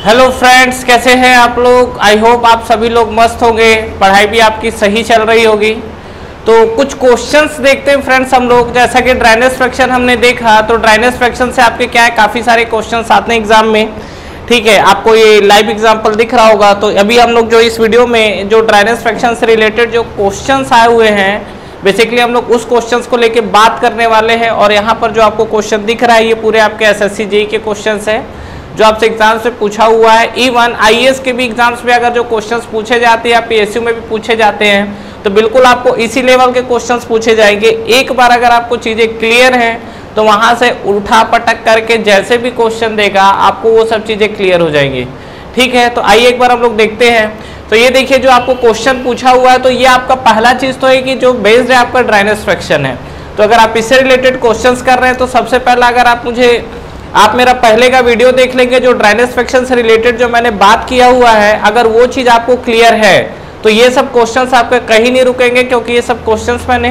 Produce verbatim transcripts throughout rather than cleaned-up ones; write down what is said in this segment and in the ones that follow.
Hello friends, कैसे हैं आप लोग। आई होप आप सभी लोग मस्त होंगे, पढ़ाई भी आपकी सही चल रही होगी। तो कुछ क्वेश्चंस देखते हैं फ्रेंड्स हम लोग। जैसा कि ड्राइनेज फ्रैक्शन हमने देखा, तो ड्राइनेज फ्रैक्शन से आपके क्या है, काफ़ी सारे क्वेश्चंस आते हैं एग्जाम में। ठीक है, आपको ये लाइव एग्जाम्पल दिख रहा होगा। तो अभी हम लोग जो इस वीडियो में जो ड्राइनेज फ्रैक्शन से रिलेटेड जो क्वेश्चंस आए हुए हैं, बेसिकली हम लोग उस क्वेश्चंस को लेके बात करने वाले हैं। और यहाँ पर जो आपको क्वेश्चन दिख रहा है, ये पूरे आपके एसएससी जेईई के क्वेश्चंस हैं जो आपसे एग्जाम से पूछा हुआ है। इवन आईएएस के भी एग्जाम्स में अगर जो क्वेश्चंस पूछे जाते हैं या पीएसयू में भी पूछे जाते हैं, तो बिल्कुल आपको इसी लेवल के क्वेश्चंस पूछे जाएंगे। एक बार अगर आपको चीज़ें क्लियर हैं तो वहाँ से उठा पटक करके जैसे भी क्वेश्चन देगा आपको वो सब चीज़ें क्लियर हो जाएंगी। ठीक है, तो आइए एक बार हम लोग देखते हैं। तो ये देखिए, जो आपको क्वेश्चन पूछा हुआ है, तो ये आपका पहला चीज़ तो है कि जो बेस्ड है आपका ड्राइनेज फ्रैक्शन है। तो अगर आप इससे रिलेटेड क्वेश्चंस कर रहे हैं, तो सबसे पहला अगर आप मुझे आप मेरा पहले का वीडियो देख लेंगे, जो ड्राइनेज फ्रैक्शन से रिलेटेड जो मैंने बात किया हुआ है, अगर वो चीज़ आपको क्लियर है तो ये सब क्वेश्चंस आपके कहीं नहीं रुकेंगे, क्योंकि ये सब क्वेश्चंस मैंने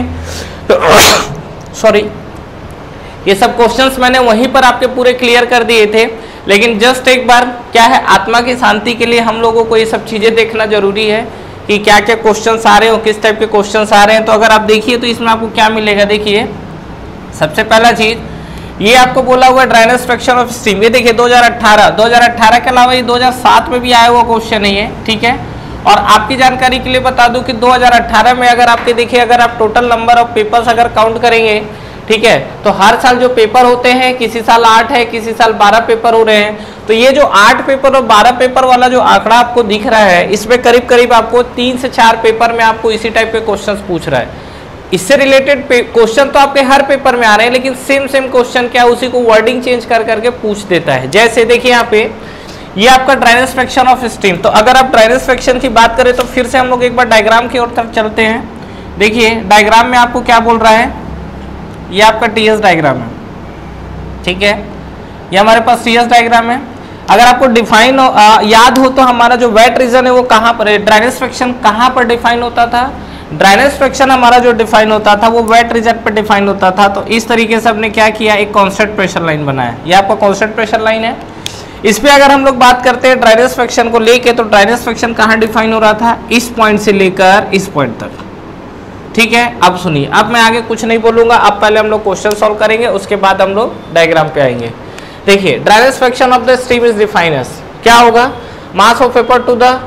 सॉरी ये सब क्वेश्चंस मैंने वहीं पर आपके पूरे क्लियर कर दिए थे। लेकिन जस्ट एक बार क्या है, आत्मा की शांति के लिए हम लोगों को ये सब चीज़ें देखना जरूरी है कि क्या क्या क्वेश्चंस आ रहे हो, किस टाइप के क्वेश्चंस आ रहे हैं। तो अगर आप देखिए तो इसमें आपको क्या मिलेगा। देखिए, सबसे पहला चीज़ ये आपको बोला हुआ ड्राइनेज फ्रैक्शन ऑफ स्ट्रीम। ये देखिए दो हज़ार अठारह दो हज़ार अठारह के अलावा ये दो हज़ार सात में भी आया हुआ क्वेश्चन है ये। ठीक है, और आपकी जानकारी के लिए बता दूं कि दो हज़ार अठारह में अगर आपके देखिए, अगर आप टोटल नंबर ऑफ पेपर्स अगर काउंट करेंगे, ठीक है, तो हर साल जो पेपर होते हैं, किसी साल आठ है, किसी साल बारह पेपर हो रहे हैं। तो ये जो आठ पेपर और बारह पेपर वाला जो आंकड़ा आपको दिख रहा है, इसमें करीब करीब आपको तीन से चार पेपर में आपको इसी टाइप के क्वेश्चन पूछ रहा है। इससे रिलेटेड क्वेश्चन तो आपके हर पेपर में आ रहे हैं, लेकिन सेम सेम क्वेश्चन क्या उसी को वर्डिंग चेंज कर करके पूछ देता है। जैसे देखिए यहाँ पे ये आपका ड्राइनेज फ्रैक्शन ऑफ स्ट्रीम। तो अगर आप ड्राइनेज फ्रैक्शन की बात करें तो फिर से हम लोग एक बार डायग्राम की ओर तरफ चलते हैं। देखिए डायग्राम में आपको क्या बोल रहा है, ये आपका टीएस डायग्राम है। ठीक है, ये हमारे पास टीएस डायग्राम है। अगर आपको डिफाइन याद हो तो हमारा जो वेट रीजन है वो कहाँ पर है, ड्राइनेज फ्रैक्शन कहाँ पर डिफाइन होता था। ड्राइनेज फ्रैक्शन हमारा जो डिफाइन होता था वो वेट रीजन पर डिफाइन होता था। तो इस तरीके से हमने क्या किया, एक कांस्टेंट प्रेशर लाइन बनाया। ये आपका कांस्टेंट प्रेशर लाइन है। इस पे अगर हम लोग बात करते हैं ड्राइनेज फ्रैक्शन को लेके, तो ड्राइनेज फ्रैक्शन कहाँ डिफाइन हो रहा था, इस पॉइंट से लेकर इस पॉइंट तक। ठीक है, अब सुनिए, अब मैं आगे कुछ नहीं बोलूंगा, अब पहले हम लोग क्वेश्चन सॉल्व करेंगे, उसके बाद हम लोग डायग्राम पे आएंगे। देखिए dryness fraction of the steam is defined as क्या होगा, mass of vapour to the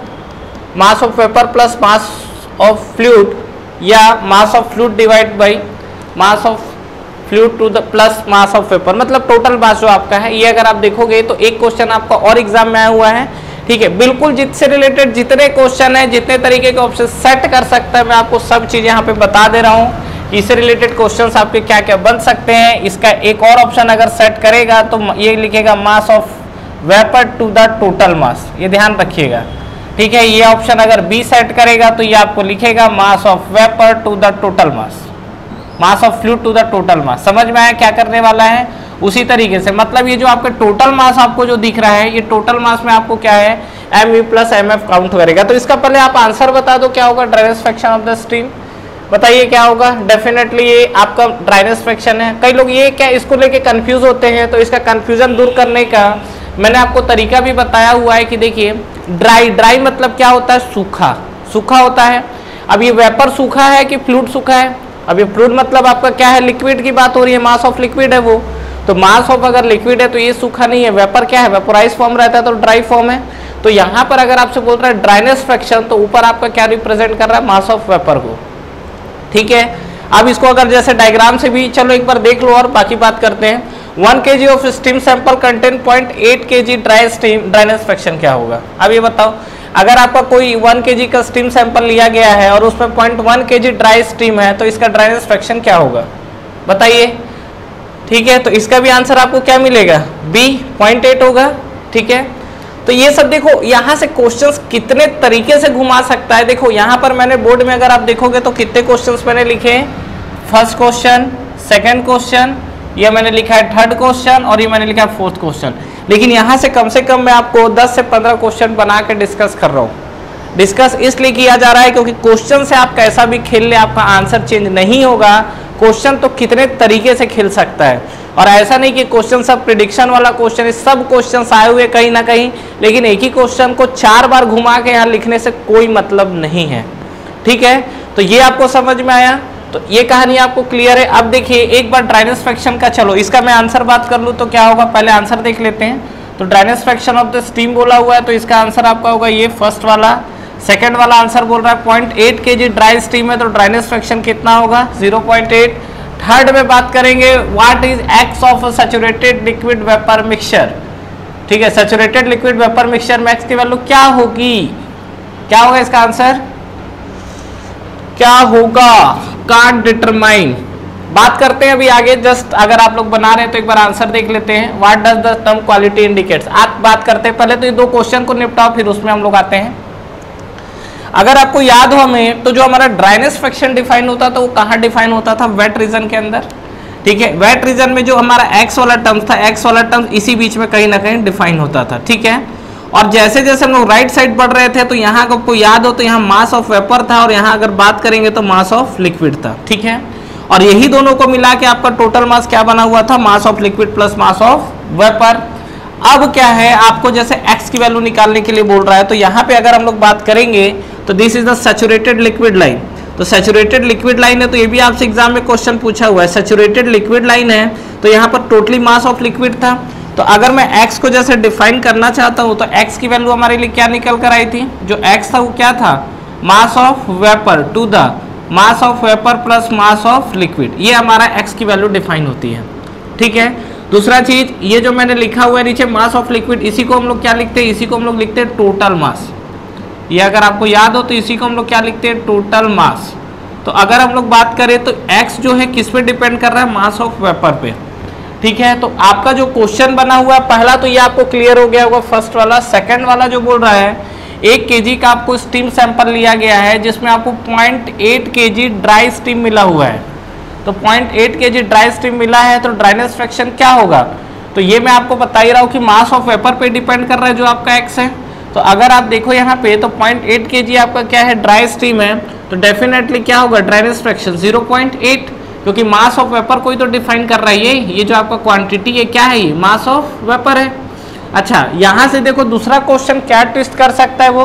mass of vapour plus mass of fluid, या mass of fluid divide by mass of fluid to the plus mass of vapour, मतलब total mass जो आपका है। ये अगर आप देखोगे तो एक क्वेश्चन आपका और एग्जाम में आया हुआ है। ठीक है, बिल्कुल जिससे रिलेटेड जितने क्वेश्चन है, जितने तरीके के ऑप्शन सेट कर सकता है, मैं आपको सब चीज़ यहाँ पे बता दे रहा हूँ कि इससे रिलेटेड क्वेश्चंस आपके क्या क्या बन सकते हैं। इसका एक और ऑप्शन अगर सेट करेगा तो ये लिखेगा mass of vapour to the total mass, ये ध्यान रखिएगा। ठीक है, ये ऑप्शन अगर बी सेट करेगा तो ये आपको लिखेगा mass of vapour to the total mass, mass of fluid to the total mass. समझ में आया क्या करने वाला है। उसी तरीके से मतलब ये जो आपका टोटल मास आपको जो दिख रहा है, ये टोटल मास में आपको क्या है, M U plus M F count करेगा। तो इसका पहले आप आंसर बता दो क्या होगा, dryness fraction of the steam. बताइए क्या होगा। डेफिनेटली ये आपका ड्राइनेज फ्रैक्शन है। कई लोग ये क्या इसको लेके कंफ्यूज होते हैं, तो इसका कंफ्यूजन दूर करने का मैंने आपको तरीका भी बताया हुआ है कि देखिए ड्राई ड्राई मतलब क्या होता है, सूखा सूखा होता है। अब ये वेपर सूखा है कि फ्लूइड सूखा है। अब ये फ्लूइड मतलब आपका क्या है, लिक्विड की बात हो रही है, मास ऑफ लिक्विड है वो। तो मास ऑफ अगर लिक्विड है तो ये सूखा नहीं है। वेपर क्या है, वेपोराइज फॉर्म रहता है, तो ड्राई फॉर्म है। तो यहाँ पर अगर आपसे बोल रहा है ड्राइनेज फ्रैक्शन, तो ऊपर आपका क्या रिप्रेजेंट कर रहा है, मास ऑफ वेपर को। ठीक है, अब इसको अगर जैसे डायग्राम से भी चलो एक बार देख लो और बाकी बात करते हैं। One K G of steam sample contain point eight K G dry steam, dryness fraction क्या होगा। अब ये बताओ, अगर आपका कोई वन के जी का स्टीम सैंपल लिया गया है और उसमें point one K G dry steam है, तो इसका ड्राइनेज फ्रैक्शन क्या होगा बताइए। ठीक है, तो इसका भी आंसर आपको क्या मिलेगा, बी पॉइंट एट होगा। ठीक है, तो ये सब देखो यहाँ से क्वेश्चंस कितने तरीके से घुमा सकता है। देखो यहाँ पर मैंने बोर्ड में अगर आप देखोगे तो कितने क्वेश्चंस मैंने लिखे हैं, फर्स्ट क्वेश्चन, सेकंड क्वेश्चन, ये मैंने लिखा है थर्ड क्वेश्चन, और ये मैंने लिखा है फोर्थ क्वेश्चन। लेकिन यहाँ से कम से कम मैं आपको दस से पंद्रह क्वेश्चन बना के डिस्कस कर रहा हूँ। डिस्कस इसलिए किया जा रहा है क्योंकि क्वेश्चन से आप कैसा भी खेल ले, आपका आंसर चेंज नहीं होगा। क्वेश्चन तो कितने तरीके से खिल सकता है। और ऐसा नहीं कि क्वेश्चन सब प्रिडिक्शन वाला क्वेश्चन है, सब क्वेश्चन आए हुए कहीं ना कहीं, लेकिन एक ही क्वेश्चन को चार बार घुमा के यहाँ लिखने से कोई मतलब नहीं है। ठीक है, तो ये आपको समझ में आया, तो ये कहानी आपको क्लियर है। अब देखिए एक बार ड्राइनेज फ्रैक्शन का, चलो इसका मैं आंसर बात कर लूँ तो क्या होगा, पहले आंसर देख लेते हैं। तो dryness fraction of the steam बोला हुआ है, तो इसका आंसर आपका होगा ये फर्स्ट वाला। सेकंड वाला आंसर बोल रहा है point eight K G dry steam है, तो ड्राइनेज फ्रैक्शन कितना होगा, जीरो पॉइंट एट। थर्ड में बात करेंगे what is X of saturated liquid vapour mixture. ठीक है, सैचुरेटेड लिक्विड वेपर मिक्सचर में एक्स की वैल्यू क्या होगी, क्या होगा इसका आंसर, क्या होगा, कांट डिटरमाइन। बात करते हैं अभी आगे, जस्ट अगर आप लोग बना रहे हैं तो एक बार आंसर देख लेते हैं। What does the term quality indicates, आप बात करते हैं पहले तो ये दो क्वेश्चन को निपटाओ, फिर उसमें हम लोग आते हैं। अगर आपको याद हो हमें, तो जो हमारा ड्राइनेस फ्रैक्शन डिफाइन होता था वो कहाँ डिफाइन होता था, वेट रीजन के अंदर। ठीक है, वेट रीजन में जो हमारा एक्स वाला टर्म था, एक्स वाला टर्म इसी बीच में कहीं ना कहीं डिफाइन होता था। ठीक है, और जैसे जैसे हम लोग राइट साइड बढ़ रहे थे तो यहाँ आपको याद हो तो यहाँ मास ऑफ वेपर था, और यहाँ अगर बात करेंगे तो मास ऑफ लिक्विड था। ठीक है, और यही दोनों को मिला के आपका टोटल मास क्या बना हुआ था, mass of liquid plus mass of vapour. अब क्या है, आपको जैसे x की वैल्यू निकालने के लिए बोल रहा है, तो यहाँ पे अगर हम लोग बात करेंगे तो this is the saturated liquid line. तो सैचुरेटेड लिक्विड लाइन है, तो ये भी आपसे एग्जाम में क्वेश्चन पूछा हुआ है। सैचुरेटेड लिक्विड लाइन है तो यहाँ पर टोटली मास ऑफ लिक्विड था, तो अगर मैं x को जैसे डिफाइन करना चाहता हूँ तो x की वैल्यू हमारे लिए क्या निकल कर आई थी, जो x था वो क्या था, mass of vapour to the mass of vapour plus mass of liquid, ये हमारा x की वैल्यू डिफाइन होती है। ठीक है, दूसरा चीज ये जो मैंने लिखा हुआ है नीचे मास ऑफ लिक्विड, इसी को हम लोग क्या लिखते हैं, इसी को हम लोग लिखते हैं टोटल मास। ये अगर आपको याद हो तो इसी को हम लोग क्या लिखते हैं, टोटल मास। तो अगर हम लोग बात करें तो x जो है किस पे डिपेंड कर रहा है, मास ऑफ वेपर पे। ठीक है, तो आपका जो क्वेश्चन बना हुआ है पहला तो ये आपको क्लियर हो गया होगा, फर्स्ट वाला। सेकंड वाला जो बोल रहा है एक केजी का आपको स्टीम सैंपल लिया गया है जिसमें आपको point eight K G dry steam मिला हुआ है। तो point eight K G dry steam मिला है, तो ड्राइनेस फ्रैक्शन क्या होगा, तो ये मैं आपको बता ही रहा हूँ कि मास ऑफ वेपर पे डिपेंड कर रहा है जो आपका एक्स है। तो अगर आप देखो यहाँ पे तो पॉइंट एट के जी आपका क्या है, ड्राई स्टीम है, तो डेफिनेटली क्या होगा, dryness fraction zero point eight, क्योंकि मास ऑफ वेपर कोई तो डिफाइन कर रहा है। ये ये जो आपका क्वांटिटी है क्या है, ये मास ऑफ वेपर है। अच्छा, यहाँ से देखो दूसरा क्वेश्चन क्या ट्विस्ट कर सकता है वो,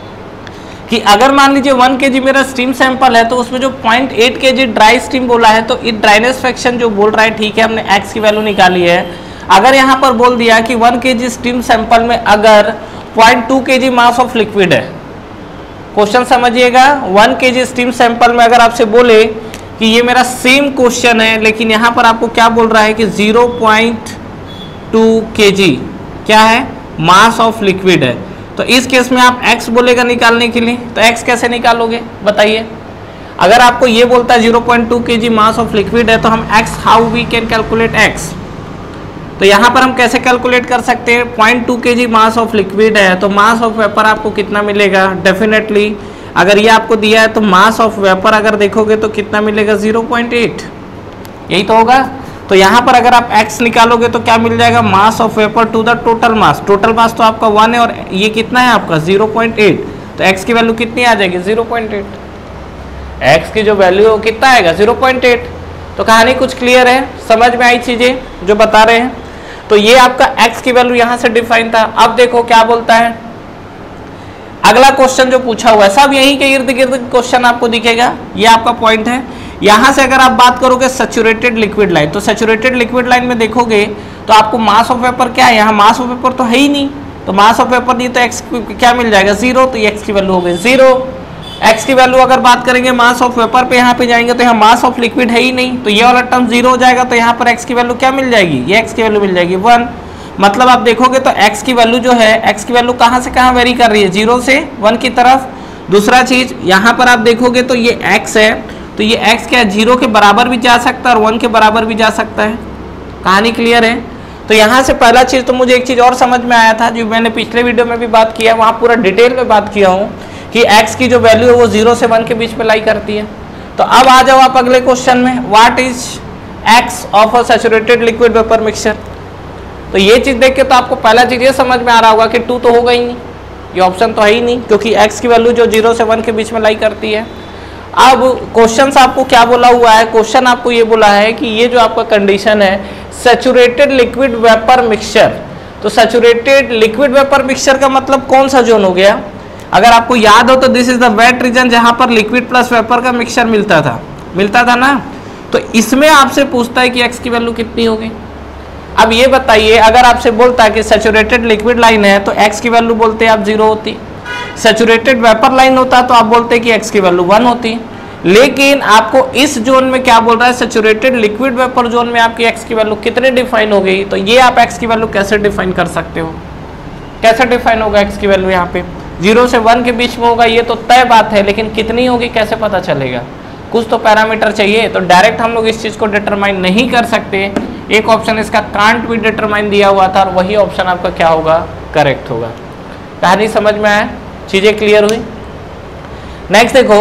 कि अगर मान लीजिए वन के जी मेरा स्टीम सैंपल है तो उसमें जो point eight K G dry steam बोला है, तो ये ड्राइनेस फ्रैक्शन जो बोल रहा है, ठीक है हमने एक्स की वैल्यू निकाली है। अगर यहाँ पर बोल दिया कि one K G steam sample में अगर point two K G mass of liquid है, क्वेश्चन समझिएगा, one K G steam sample में अगर आपसे बोले कि ये मेरा सेम क्वेश्चन है लेकिन यहाँ पर आपको क्या बोल रहा है कि जीरो पॉइंट टू के जी क्या है, मास ऑफ लिक्विड है, तो इस केस में आप x बोलेगा निकालने के लिए, तो x कैसे निकालोगे बताइए। अगर आपको ये बोलता है zero point two K G mass of liquid है तो हम x how we can calculate x, तो यहाँ पर हम कैसे कैलकुलेट कर सकते हैं, point two K G mass of liquid है तो मास ऑफ वेपर आपको कितना मिलेगा, डेफिनेटली अगर ये आपको दिया है तो मास ऑफ वेपर अगर देखोगे तो कितना मिलेगा, जीरो पॉइंट एट, यही तो होगा। तो यहाँ पर अगर आप x निकालोगे तो क्या मिल जाएगा, mass of vapour to the total mass, total mass तो आपका वन है और ये कितना है आपका जीरो पॉइंट एट, तो x की वैल्यू कितनी आ जाएगी, जीरो पॉइंट एट, x की जो वैल्यू है कितना आएगा, जीरो पॉइंट एट। तो कहानी कुछ क्लियर है, समझ में आई चीजें जो बता रहे हैं। तो ये आपका x की वैल्यू यहाँ से डिफाइन था। अब देखो क्या बोलता है अगला क्वेश्चन जो पूछा हुआ है, सब यहीं के इर्द गिर्द क्वेश्चन आपको दिखेगा, ये आपका पॉइंट है। यहाँ से अगर आप बात करोगे सैचुरेटेड लिक्विड लाइन, तो सैचुरेटेड लिक्विड लाइन में देखोगे तो आपको मास ऑफ वेपर क्या है, यहाँ मास ऑफ वेपर तो है ही नहीं, तो मास ऑफ वेपर नहीं तो एक्स क्या मिल जाएगा, जीरो, तो ये एक्स की वैल्यू हो गई जीरो। एक्स की वैल्यू अगर बात करेंगे मास ऑफ वेपर पे यहाँ पे जाएंगे तो यहाँ मास ऑफ लिक्विड है ही नहीं, तो ये वाला टर्म जीरो हो जाएगा, तो यहाँ पर एक्स की वैल्यू क्या मिल जाएगी, ये एक्स की वैल्यू मिल जाएगी वन। मतलब आप देखोगे तो एक्स की वैल्यू जो है, एक्स की वैल्यू कहाँ से कहाँ वेरी कर रही है, जीरो से वन की तरफ। दूसरा चीज यहाँ पर आप देखोगे तो ये एक्स है, तो ये x क्या है, जीरो के बराबर भी जा सकता है और वन के बराबर भी जा सकता है। कहानी क्लियर है। तो यहाँ से पहला चीज़ तो मुझे एक चीज़ और समझ में आया था जो मैंने पिछले वीडियो में भी बात किया, वहाँ पूरा डिटेल में बात किया हूँ कि x की जो वैल्यू है वो जीरो से वन के बीच में लाई करती है। तो अब आ जाओ आप अगले क्वेश्चन में, what is x of a saturated liquid vapour mixture. तो ये चीज़ देख के तो आपको पहला चीज़ ये समझ में आ रहा होगा कि टू तो होगा ही नहीं, ये ऑप्शन तो है ही नहीं, क्योंकि x की वैल्यू जो जीरो से वन के बीच में लाई करती है। अब क्वेश्चन आपको क्या बोला हुआ है, क्वेश्चन आपको ये बोला है कि ये जो आपका कंडीशन है सैचुरेटेड लिक्विड वेपर मिक्सचर, तो सैचुरेटेड लिक्विड वेपर मिक्सचर का मतलब कौन सा जोन हो गया? अगर आपको याद हो तो this is the wet region जहां पर लिक्विड प्लस वेपर का मिक्सचर मिलता था, मिलता था ना। तो इसमें आपसे पूछता है कि एक्स की वैल्यू कितनी होगी। अब ये बताइए, अगर आपसे बोलता है कि सैचुरेटेड लिक्विड लाइन है तो एक्स की वैल्यू बोलते हैं आप जीरो होती, सैचुरेटेड वेपर लाइन होता तो आप बोलते कि एक्स की वैल्यू वन होती। लेकिन आपको इस जोन में क्या बोल रहा है, सैचुरेटेड लिक्विड वेपर जोन में आपकी एक्स की वैल्यू कितने डिफाइन हो गई, तो ये आप एक्स की वैल्यू कैसे डिफाइन कर सकते हो, कैसे डिफाइन होगा एक्स की वैल्यू? यहाँ पे जीरो से वन के बीच में होगा, ये तो तय बात है, लेकिन कितनी होगी कैसे पता चलेगा? कुछ तो पैरामीटर चाहिए, तो डायरेक्ट हम लोग इस चीज को डिटरमाइन नहीं कर सकते। एक ऑप्शन इसका कांट भी डिटरमाइन दिया हुआ था और वही ऑप्शन आपका क्या होगा, करेक्ट होगा। कहानी समझ में आया, चीजें क्लियर हुई? नेक्स्ट देखो,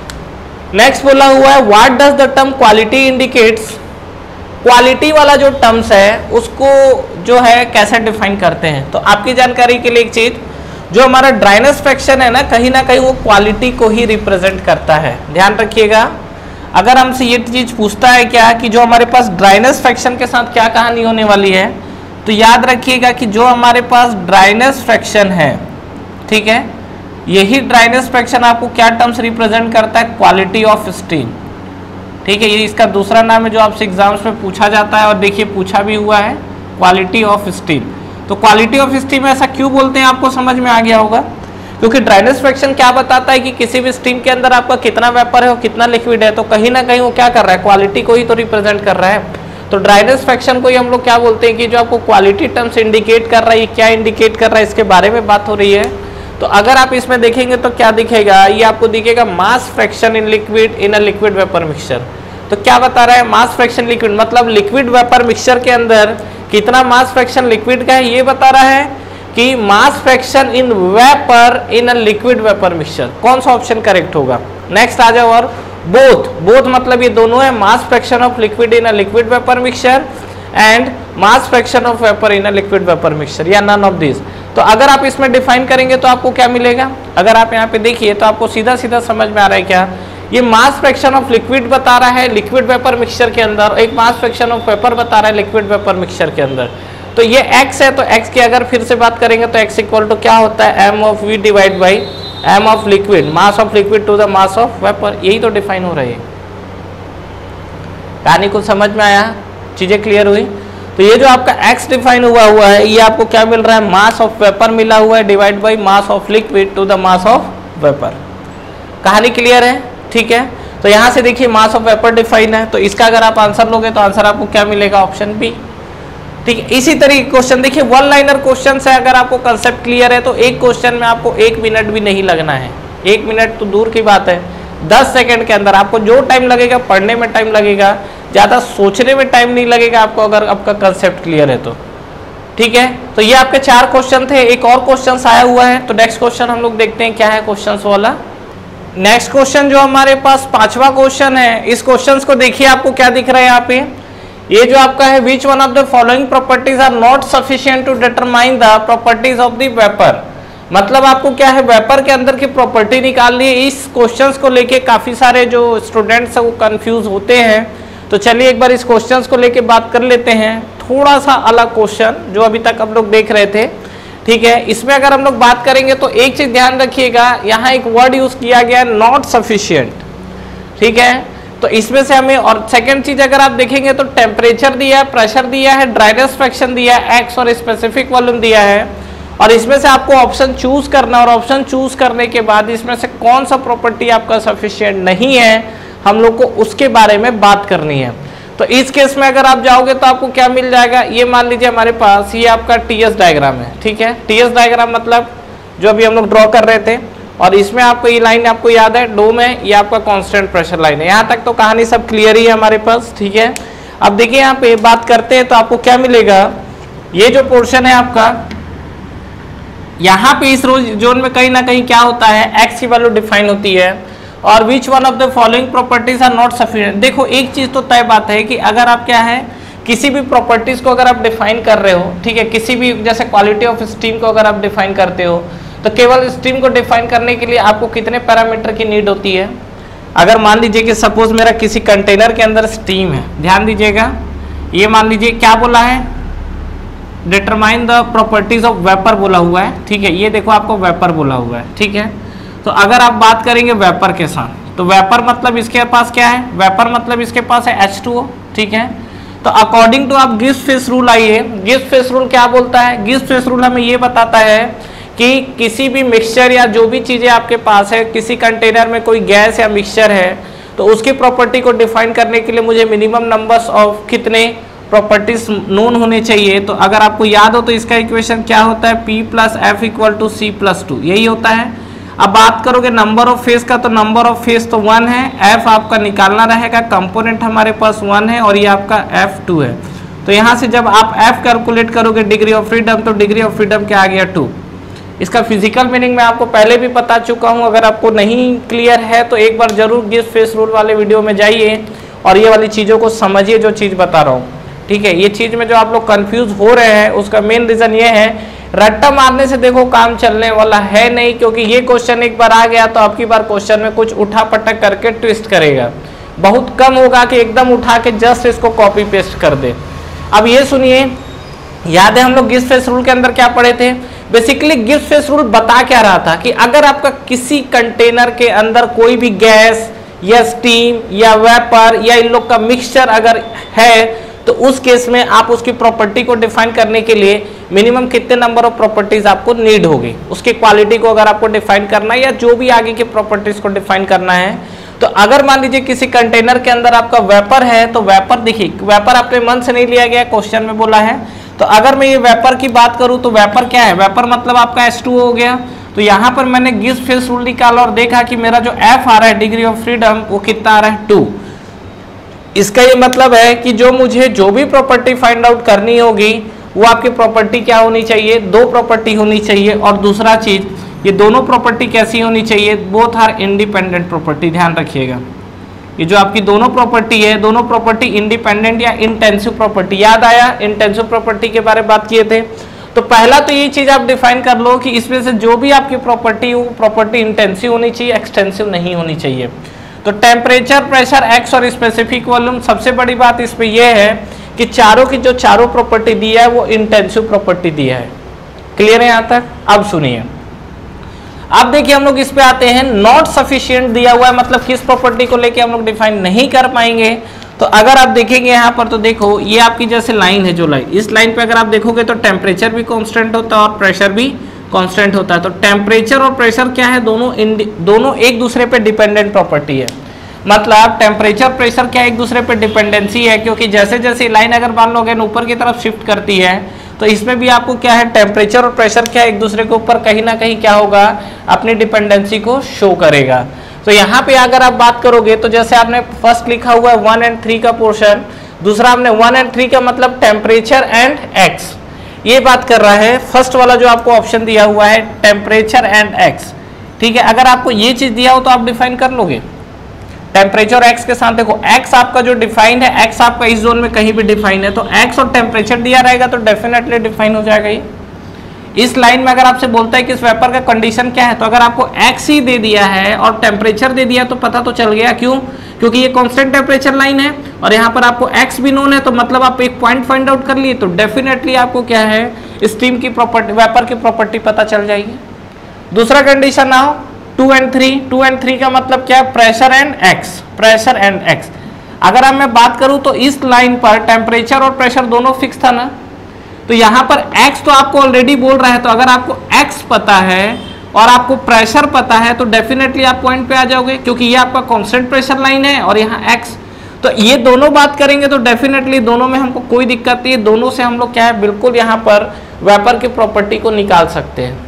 नेक्स्ट बोला हुआ है what does the term quality indicates, quality वाला जो टर्म्स है उसको जो है कैसे डिफाइन करते हैं। तो आपकी जानकारी के लिए एक चीज, जो हमारा ड्राइनेस फ्रैक्शन है ना, कहीं ना कहीं वो क्वालिटी को ही रिप्रेजेंट करता है, ध्यान रखिएगा। अगर हमसे ये चीज पूछता है क्या कि जो हमारे पास ड्राइनेस फ्रैक्शन के साथ क्या कहानी होने वाली है, तो याद रखिएगा कि जो हमारे पास ड्राइनेस फ्रैक्शन है, ठीक है, यही ड्राइनेस फ्रैक्शन आपको क्या टर्म्स रिप्रेजेंट करता है, क्वालिटी ऑफ स्टीम, ठीक है। ये इसका दूसरा नाम है जो आपसे एग्जाम्स में पूछा जाता है, और देखिए पूछा भी हुआ है, क्वालिटी ऑफ स्टीम। तो क्वालिटी ऑफ स्टीम ऐसा क्यों बोलते हैं, आपको समझ में आ गया होगा, क्योंकि ड्राइनेस फ्रैक्शन क्या बताता है कि किसी भी स्टीम के अंदर आपका कितना वेपर है और कितना लिक्विड है, तो कहीं ना कहीं वो क्या कर रहा है, क्वालिटी को ही तो रिप्रेजेंट कर रहा है। तो ड्राइनेस फ्रैक्शन को ही हम लोग क्या बोलते हैं कि जो आपको क्वालिटी टर्म्स इंडिकेट कर रहा है, ये क्या इंडिकेट कर रहा है, इसके बारे में बात हो रही है। तो अगर आप इसमें देखेंगे तो क्या दिखेगा, ये आपको दिखेगा mass fraction in liquid in a liquid vapour mixture. तो क्या बता रहा है, मास फ्रैक्शन लिक्विड मतलब लिक्विड वेपर मिक्सचर के अंदर कितना मास फ्रैक्शन लिक्विड का है, ये बता रहा है कि mass fraction in vapour in a liquid vapour mixture. कौन सा ऑप्शन करेक्ट होगा? नेक्स्ट आ जाओ, और बोथ, बोथ मतलब ये दोनों है, mass fraction of liquid in a liquid vapour mixture and mass fraction of vapour in a liquid vapour mixture, या नन ऑफ दिस। तो अगर आप इसमें डिफाइन करेंगे तो आपको क्या मिलेगा, अगर आप यहाँ पे देखिए तो आपको सीधा सीधा समझ में आ रहा है क्या, ये मास फ्रैक्शन ऑफ लिक्विड बता रहा है लिक्विड वेपर मिक्सचर के अंदर, एक मास फ्रैक्शन ऑफ वेपर बता रहा है लिक्विड वेपर मिक्सचर के अंदर। तो ये x है, तो x की अगर फिर से बात करेंगे तो x इक्वल टू क्या होता है, m of v divide by m of liquid, mass of liquid to the mass of vapour, यही तो डिफाइन हो रही है। कहानी को समझ में आया, चीजें क्लियर हुई? तो ये जो आपका x डिफाइन हुआ हुआ है, ये आपको क्या मिल रहा है, मास ऑफ वेपर मिला हुआ है divide by mass of liquid to the mass of vapour. कहानी क्लियर है? ठीक है, तो यहां से देखिए मास ऑफ वेपर डिफाइन है, तो इसका अगर आप आंसर लोगे तो आंसर आपको क्या मिलेगा, ऑप्शन बी। ठीक है, इसी तरीके क्वेश्चन देखिए, वन लाइनर क्वेश्चन है, अगर आपको कंसेप्ट क्लियर है तो एक क्वेश्चन में आपको एक मिनट भी नहीं लगना है, एक मिनट तो दूर की बात है, दस सेकंड के अंदर आपको जो टाइम लगेगा पढ़ने में टाइम लगेगा, ज्यादा सोचने में टाइम नहीं लगेगा आपको, अगर आपका कंसेप्ट क्लियर है तो। ठीक है, तो ये आपके चार क्वेश्चन थे, एक और क्वेश्चन आया हुआ है, तो नेक्स्ट क्वेश्चन हम लोग देखते हैं क्या है क्वेश्चन वाला। नेक्स्ट क्वेश्चन जो हमारे पास पांचवा क्वेश्चन है, इस क्वेश्चन को देखिए आपको क्या दिख रहा है यहाँ पे, ये जो आपका है which one of the following properties are not sufficient to determine the properties of the vapour. मतलब आपको क्या है, वेपर के अंदर की प्रॉपर्टी निकालनी है। इस क्वेश्चंस को लेके काफी सारे जो स्टूडेंट्स है वो कंफ्यूज होते हैं, तो चलिए एक बार इस क्वेश्चंस को लेके बात कर लेते हैं। थोड़ा सा अलग क्वेश्चन जो अभी तक हम लोग देख रहे थे, ठीक है, इसमें अगर हम लोग बात करेंगे तो एक चीज ध्यान रखिएगा, यहाँ एक वर्ड यूज किया गया है नॉट सफिशिएंट, ठीक है, तो इसमें से हमें, और सेकंड चीज अगर आप देखेंगे तो टेम्परेचर दिया है, प्रेशर दिया है, ड्राइनेस फ्रैक्शन दिया है, एक्स और स्पेसिफिक वॉल्यूम दिया है, और इसमें से आपको ऑप्शन चूज करना, और ऑप्शन चूज करने के बाद इसमें से कौन सा प्रॉपर्टी आपका सफिशिएंट नहीं है, हम लोग को उसके बारे में बात करनी है। तो इस केस में अगर आप जाओगे तो आपको क्या मिल जाएगा, ये मान लीजिए हमारे पास ये आपका टीएस डायग्राम है, ठीक है, टीएस डायग्राम मतलब जो अभी हम लोग ड्रॉ कर रहे थे, और इसमें आपको ये लाइन आपको याद है, डोम है, ये आपका कांस्टेंट प्रेशर लाइन है। यहाँ तक तो कहानी सब क्लियर ही है हमारे पास, ठीक है। अब देखिए यहाँ पे बात करते हैं तो आपको क्या मिलेगा, ये जो पोर्शन है आपका, यहाँ पे इस जोन में कहीं ना कहीं क्या होता है, एक्स की वैल्यू डिफाइन होती है, और which one of the following properties are not sufficient. देखो एक चीज तो तय बात है कि अगर आप क्या है, किसी भी प्रॉपर्टीज को अगर आप डिफाइन कर रहे हो, ठीक है, किसी भी जैसे क्वालिटी ऑफ स्टीम को अगर आप डिफाइन करते हो, तो केवल स्टीम को डिफाइन करने के लिए आपको कितने पैरामीटर की नीड होती है, अगर मान लीजिए कि सपोज मेरा किसी कंटेनर के अंदर स्टीम है, ध्यान दीजिएगा, ये मान लीजिए क्या बोला है, determine the properties of vapour बोला हुआ है, ठीक है, ये देखो आपको वेपर बोला हुआ है, ठीक है। तो अगर आप बात करेंगे वेपर के साथ, तो वेपर मतलब इसके पास क्या है, वेपर मतलब इसके पास है एच टू ओ, ठीक है। तो अकॉर्डिंग टू आप गिब्स-फिश रूल आइए, गिब्स-फिश रूल क्या बोलता है, गिब्स-फिश रूल हमें ये बताता है कि किसी भी मिक्सचर या जो भी चीजें आपके पास है, किसी कंटेनर में कोई गैस या मिक्सचर है, तो उसकी प्रॉपर्टी को डिफाइन करने के लिए मुझे मिनिमम नंबर्स ऑफ कितने प्रॉपर्टीज नोन होने चाहिए। तो अगर आपको याद हो तो इसका इक्वेशन क्या होता है, P plus F equal to C plus two, यही होता है। अब बात करोगे नंबर ऑफ फेज का, तो नंबर ऑफ फेज तो वन है, एफ आपका निकालना रहेगा, कंपोनेंट हमारे पास वन है और ये आपका एफ टू है। तो यहाँ से जब आप एफ कैलकुलेट करोगे डिग्री ऑफ फ्रीडम, तो डिग्री ऑफ फ्रीडम क्या आ गया, टू। इसका फिजिकल मीनिंग मैं आपको पहले भी बता चुका हूँ, अगर आपको नहीं क्लियर है तो एक बार जरूर गिब्स-फिश रूल वाले वीडियो में जाइए और ये वाली चीज़ों को समझिए जो चीज़ बता रहा हूँ, ठीक है। ये चीज़ में जो आप लोग कंफ्यूज हो रहे हैं उसका मेन रीज़न ये है, रट्टा मारने से देखो काम चलने वाला है नहीं, क्योंकि ये क्वेश्चन एक बार आ गया तो आपकी बार क्वेश्चन में कुछ उठा पटक करके ट्विस्ट करेगा, बहुत कम होगा कि एकदम उठा के जस्ट इसको कॉपी पेस्ट कर दे। अब ये सुनिए, याद है हम लोग गिब्स-फिश रूल के अंदर क्या पढ़े थे, बेसिकली गिब्स-फिश रूल बता क्या रहा था कि अगर आपका किसी कंटेनर के अंदर कोई भी गैस या स्टीम या वेपर या इन लोग का मिक्सचर अगर है, तो उस केस में आप उसकी प्रॉपर्टी को डिफाइन करने के लिए मिनिमम कितने नंबर ऑफ प्रॉपर्टीज आपको नीड होगी, उसकी क्वालिटी को अगर आपको डिफाइन करना है या जो भी आगे की प्रॉपर्टीज को डिफाइन करना है। तो अगर मान लीजिए किसी कंटेनर के अंदर आपका वेपर है, तो वेपर देखिए, वेपर अपने मन से नहीं लिया गया, क्वेश्चन में बोला है। तो अगर मैं ये वेपर की बात करूं तो वेपर क्या है, वेपर मतलब आपका एच टू ओ हो गया। तो यहाँ पर मैंने गिब्स-फिश रूल निकाला और देखा कि मेरा जो एफ आ रहा है डिग्री ऑफ फ्रीडम, वो कितना आ रहा है, टू। इसका ये मतलब है कि जो मुझे जो भी प्रॉपर्टी फाइंड आउट करनी होगी वो आपकी प्रॉपर्टी क्या होनी चाहिए, दो प्रॉपर्टी होनी चाहिए। और दूसरा चीज, ये दोनों प्रॉपर्टी कैसी होनी चाहिए, बोथ आर इंडिपेंडेंट प्रॉपर्टी, ध्यान रखिएगा। ये जो आपकी दोनों प्रॉपर्टी है, दोनों प्रॉपर्टी इंडिपेंडेंट या इंटेंसिव प्रॉपर्टी, याद आया इंटेंसिव प्रॉपर्टी के बारे में बात किए थे। तो पहला तो ये चीज आप डिफाइन कर लो कि इसमें से जो भी आपकी प्रॉपर्टी हो, प्रॉपर्टी इंटेंसिव होनी चाहिए, एक्सटेंसिव नहीं होनी चाहिए। तो टेम्परेचर, प्रेशर, एक्स और स्पेसिफिक वॉल्यूम, सबसे बड़ी बात इस पे ये है कि चारों की जो चारों प्रॉपर्टी दी है वो इंटेंसिव प्रॉपर्टी दी है। क्लियर है यहाँ तक? अब सुनिए, अब देखिए हम लोग इस पे आते हैं, नॉट सफिशिएंट दिया हुआ है, मतलब किस प्रॉपर्टी को लेके हम लोग डिफाइन नहीं कर पाएंगे। तो अगर आप देखेंगे यहाँ पर, तो देखो ये आपकी जैसे लाइन है, जो लाइन, इस लाइन पे अगर आप देखोगे तो टेम्परेचर भी कांस्टेंट होता है और प्रेशर भी कांस्टेंट होता है। तो टेम्परेचर और प्रेशर क्या है, दोनों दोनों एक दूसरे पे डिपेंडेंट प्रॉपर्टी है। मतलब टेम्परेचर प्रेशर क्या एक दूसरे पे डिपेंडेंसी है, क्योंकि जैसे जैसे लाइन अगर मान लो अगर ऊपर की तरफ शिफ्ट करती है, तो इसमें भी आपको क्या है, टेम्परेचर और प्रेशर क्या एक दूसरे के ऊपर कहीं ना कहीं क्या होगा, अपनी डिपेंडेंसी को शो करेगा। तो यहाँ पे अगर आप बात करोगे तो जैसे आपने फर्स्ट लिखा हुआ है वन एंड थ्री का पोर्शन, दूसरा आपने वन एंड थ्री का मतलब टेम्परेचर एंड एक्स, ये बात कर रहा है। फर्स्ट वाला जो आपको ऑप्शन दिया हुआ है टेम्परेचर एंड एक्स, ठीक है। अगर आपको ये चीज दिया हो तो आप डिफाइन कर लोगे टेम्परेचर एक्स के साथ। देखो एक्स आपका जो डिफाइंड है, एक्स आपका इस जोन में कहीं भी डिफाइन है, तो एक्स और टेम्परेचर दिया रहेगा तो डेफिनेटली डिफाइन हो जाएगा ये। इस लाइन में अगर आपसे बोलता है कि इस वेपर का कंडीशन क्या है, तो अगर आपको एक्स ही दे दिया है और टेम्परेचर दे दिया तो पता तो चल गया, क्यों, क्योंकि ये कांस्टेंट टेम्परेचर लाइन है और यहाँ पर आपको एक्स भी नोन है, तो मतलब आप एक पॉइंट फाइंड आउट कर लिए, तो डेफिनेटली आपको क्या है, स्टीम की प्रॉपर्टी, वेपर की प्रॉपर्टी पता चल जाएगी। दूसरा कंडीशन आओ, two and three, two and three का मतलब क्या है, pressure and X, pressure and X. अगर अब मैं बात करूं तो इस लाइन पर टेम्परेचर और प्रेशर दोनों फिक्स था ना, तो यहाँ पर x तो आपको ऑलरेडी बोल रहा है, तो अगर आपको x पता है और आपको प्रेशर पता है तो डेफिनेटली आप पॉइंट पे आ जाओगे, क्योंकि ये आपका कांस्टेंट प्रेशर लाइन है और यहाँ x, तो ये दोनों बात करेंगे तो डेफिनेटली दोनों में हमको कोई दिक्कत नहीं है, दोनों से हम लोग क्या है, बिल्कुल यहाँ पर वेपर की प्रॉपर्टी को निकाल सकते हैं।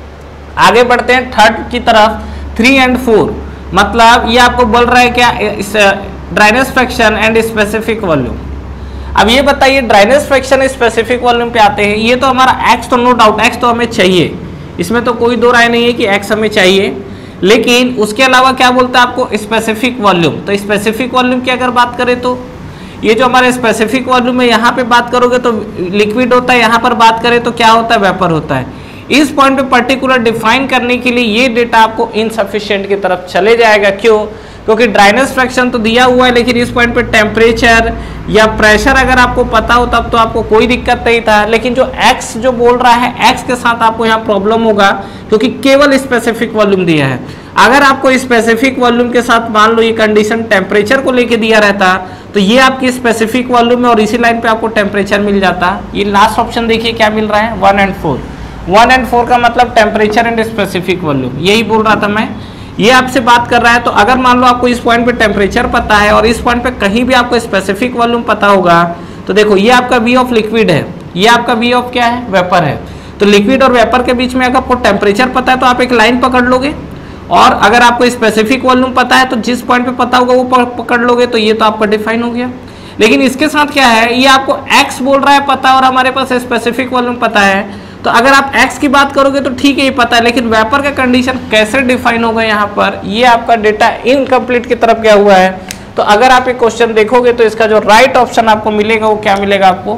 आगे बढ़ते हैं थर्ड की तरफ, थ्री एंड फोर, मतलब ये आपको बोल रहा है क्या, dryness fraction and specific volume. अब ये बताइए, ड्राइनेस फ्रैक्शन स्पेसिफिक वॉल्यूम पे आते हैं, ये तो हमारा x तो नो डाउट x तो हमें चाहिए, इसमें तो कोई दो राय नहीं है कि x हमें चाहिए, लेकिन उसके अलावा क्या बोलता है आपको, स्पेसिफिक वॉल्यूम। तो स्पेसिफिक वॉल्यूम की अगर बात करें तो ये जो हमारे स्पेसिफिक वॉल्यूम है, यहाँ पे बात करोगे तो लिक्विड होता है, यहाँ पर बात करें तो क्या होता है, वेपर होता है। इस पॉइंट पे पर्टिकुलर डिफाइन करने के लिए ये डेटा आपको इनसफिशिएंट की तरफ चले जाएगा, क्यों, क्योंकि ड्राइनेस फ्रैक्शन तो दिया हुआ है, लेकिन इस पॉइंट पे टेम्परेचर या प्रेशर अगर आपको पता हो तब तो आपको कोई दिक्कत नहीं था। लेकिन जो एक्स जो बोल रहा है, एक्स के साथ आपको यहाँ प्रॉब्लम होगा, क्योंकि केवल स्पेसिफिक वॉल्यूम दिया है। अगर आपको स्पेसिफिक वॉल्यूम के साथ मान लो ये कंडीशन टेम्परेचर को लेके दिया रहता, तो ये आपकी स्पेसिफिक वॉल्यूम है और इसी लाइन पे आपको टेम्परेचर मिल जाता। ये लास्ट ऑप्शन देखिए क्या मिल रहा है, one and four. One and four का मतलब टेम्परेचर एंड स्पेसिफिक वॉल्यूम, यही बोल रहा था मैं। ये आपसे बात कर रहा है, तो अगर मान लो आपको इस पॉइंट पे टेम्परेचर पता है और इस पॉइंट पे कहीं भी आपको स्पेसिफिक वॉल्यूम पता होगा, तो देखो ये आपका वी ऑफ लिक्विड है, ये आपका वी ऑफ क्या है, वेपर है। तो लिक्विड और वेपर के बीच में अगर आपको टेम्परेचर पता है तो आप एक लाइन पकड़ लोगे, और अगर आपको स्पेसिफिक वॉल्यूम पता है तो जिस पॉइंट पे पता होगा वो पकड़ लोगे, तो ये तो आपका डिफाइन हो गया। लेकिन इसके साथ क्या है, ये आपको एक्स बोल रहा है पता और हमारे पास स्पेसिफिक वॉल्यूम पता है, तो अगर आप x की बात करोगे तो ठीक है ये पता है, लेकिन वेपर का कंडीशन कैसे डिफाइन होगा यहाँ पर, ये आपका डेटा इनकम्प्लीट की तरफ गया हुआ है। तो अगर आप एक क्वेश्चन देखोगे तो इसका जो राइट ऑप्शन आपको मिलेगा वो क्या मिलेगा आपको,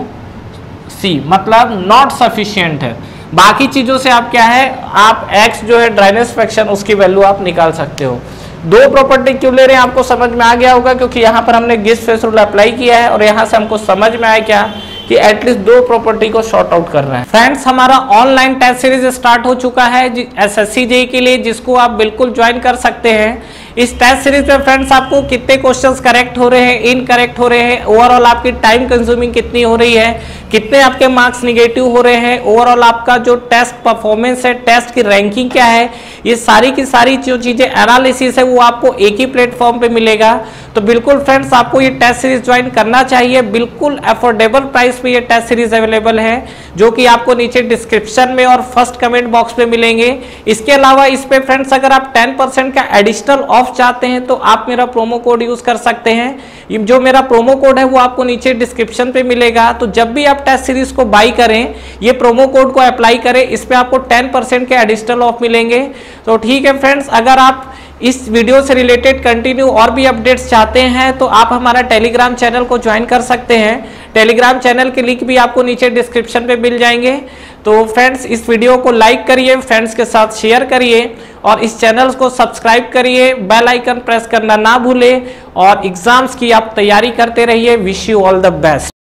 सी, मतलब नॉट सफिशिएंट है। बाकी चीजों से आप क्या है, आप x जो है ड्राइनेस फ्रैक्शन उसकी वैल्यू आप निकाल सकते हो। दो प्रॉपर्टी क्यों ले रहे हैं आपको समझ में आ गया होगा, क्योंकि यहाँ पर हमने गिब्स फेस रूल अप्लाई किया है और यहाँ से हमको समझ में आया क्या कि एटलीस्ट दो प्रॉपर्टी को शॉर्ट आउट कर रहे हैं। फ्रेंड्स, हमारा ऑनलाइन टेस्ट सीरीज स्टार्ट हो चुका है एसएससी जेईई के लिए, जिसको आप बिल्कुल ज्वाइन कर सकते हैं। इस टेस्ट सीरीज में फ्रेंड्स आपको कितने क्वेश्चंस करेक्ट हो रहे हैं, इनकरेक्ट हो रहे हैं, ओवरऑल आपकी टाइम कंज्यूमिंग कितनी हो रही है, कितने आपके मार्क्स निगेटिव हो रहे हैं, ओवरऑल आपका जो टेस्ट परफॉर्मेंस है, टेस्ट की रैंकिंग क्या है, ये सारी की सारी जो चीजें एनालिसिस है वो आपको एक ही प्लेटफॉर्म पे मिलेगा। तो बिल्कुल फ्रेंड्स आपको ये टेस्ट सीरीज ज्वाइन करना चाहिए। बिल्कुल अफोर्डेबल प्राइस पे ये टेस्ट सीरीज अवेलेबल है, जो कि आपको नीचे डिस्क्रिप्शन में और फर्स्ट कमेंट बॉक्स में मिलेंगे। इसके अलावा इस पे फ्रेंड्स अगर आप टेन परसेंट का एडिशनल ऑफ चाहते हैं तो आप मेरा प्रोमो कोड यूज कर सकते हैं। जो मेरा प्रोमो कोड है वो आपको नीचे डिस्क्रिप्शन पे मिलेगा। तो जब भी आप टेस्ट सीरीज को बाई करें, ये प्रोमो कोड को अप्लाई करें, इस पे आपको टेन परसेंट के एडिशनल ऑफ मिलेंगे। तो ठीक है फ्रेंड्स, अगर आप इस वीडियो से रिलेटेड कंटिन्यू और भी अपडेट्स चाहते हैं तो आप हमारा टेलीग्राम चैनल को ज्वाइन कर सकते हैं। टेलीग्राम चैनल के लिंक भी आपको नीचे डिस्क्रिप्शन पे मिल जाएंगे। तो फ्रेंड्स, इस वीडियो को लाइक करिए, फ्रेंड्स के साथ शेयर करिए और इस चैनल को सब्सक्राइब करिए, बेल आइकन प्रेस करना ना भूलें और एग्जाम्स की आप तैयारी करते रहिए। Wish you all the best.